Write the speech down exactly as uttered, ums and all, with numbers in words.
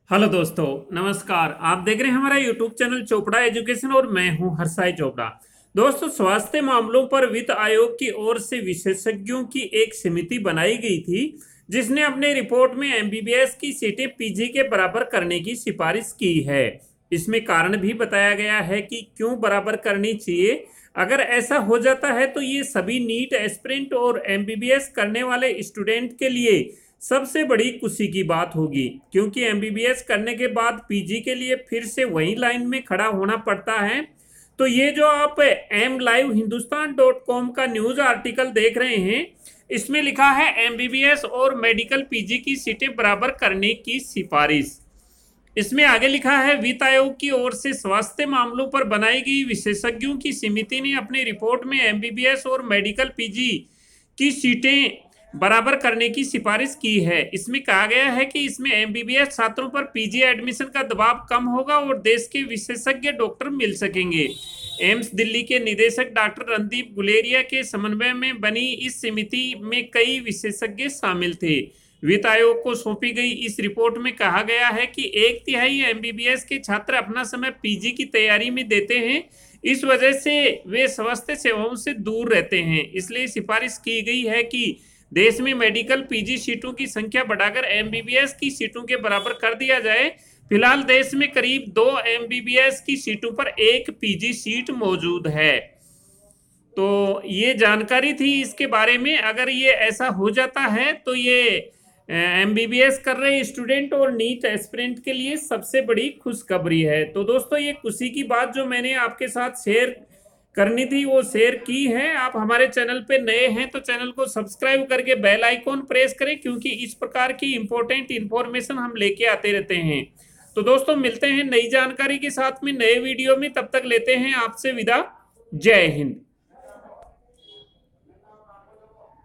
Hello दोस्तों, नमस्कार। आप देख रहे हैं हमारा यूट्यूब चैनल चोपड़ा एजुकेशन और मैं हूं हर्षाय चोपड़ा। दोस्तों, स्वास्थ्य मामलों पर वित्त आयोग की ओर से विशेषज्ञों की एक समिति बनाई गई थी, जिसने अपने रिपोर्ट में एमबीबीएस की सीटें पीजी के बराबर करने की सिफारिश की है। इसमें कारण भी बताया गया है कि क्यों बराबर करनी चाहिए। अगर ऐसा हो जाता है तो ये सभी नीट एस्पिरेंट और एमबीबीएस करने वाले स्टूडेंट के लिए सबसे बड़ी खुशी की बात होगी, क्योंकि एमबीबीएस करने के बाद पीजी के लिए फिर से वही लाइन में खड़ा होना पड़ता है। तो ये जो आप M live Hindustan dot com का न्यूज आर्टिकल देख रहे हैं, इसमें लिखा है एमबीबीएस और मेडिकल पीजी की सीटें बराबर करने की सिफारिश। इसमें आगे लिखा है, वित्त आयोग की ओर से स्वास्थ्य मामलों पर बनाई गई विशेषज्ञों की समिति ने अपनी रिपोर्ट में एमबीबीएस और मेडिकल पीजी की सीटें बराबर करने की सिफारिश की है। इसमें कहा गया है कि इसमें एमबीबीएस छात्रों पर पीजी एडमिशन का दबाव कम होगा और देश के विशेषज्ञ डॉक्टर मिल सकेंगे। एम्स दिल्ली के निदेशक डॉक्टर रणदीप गुलेरिया के समन्वय में बनी इस समिति में कई विशेषज्ञ शामिल थे। वित्त आयोग को सौंपी गई इस रिपोर्ट में कहा गया है कि एक तिहाई एमबीबीएस के छात्र अपना समय पीजी की तैयारी में देते हैं। इस वजह से वे स्वास्थ्य सेवाओं से दूर रहते हैं। इसलिए सिफारिश की गई है कि देश में मेडिकल पीजी सीटों की संख्या बढ़ाकर एमबीबीएस की सीटों के बराबर कर दिया जाए। फिलहाल देश में करीब दो एमबीबीएस की सीटों पर एक पीजी सीट मौजूद है। तो ये जानकारी थी इसके बारे में। अगर ये ऐसा हो जाता है तो ये एमबीबीएस कर रहे स्टूडेंट और नीट एस्पिरेंट के लिए सबसे बड़ी खुशखबरी है। तो दोस्तों, ये खुशी की बात जो मैंने आपके साथ शेयर करनी थी वो शेयर की है। आप हमारे चैनल पे नए हैं तो चैनल को सब्सक्राइब करके बेल आइकॉन प्रेस करें, क्योंकि इस प्रकार की इंपॉर्टेंट इंफॉर्मेशन हम लेके आते रहते हैं। तो दोस्तों, मिलते हैं नई जानकारी के साथ में नए वीडियो में। तब तक लेते हैं आपसे विदा। जय हिंद।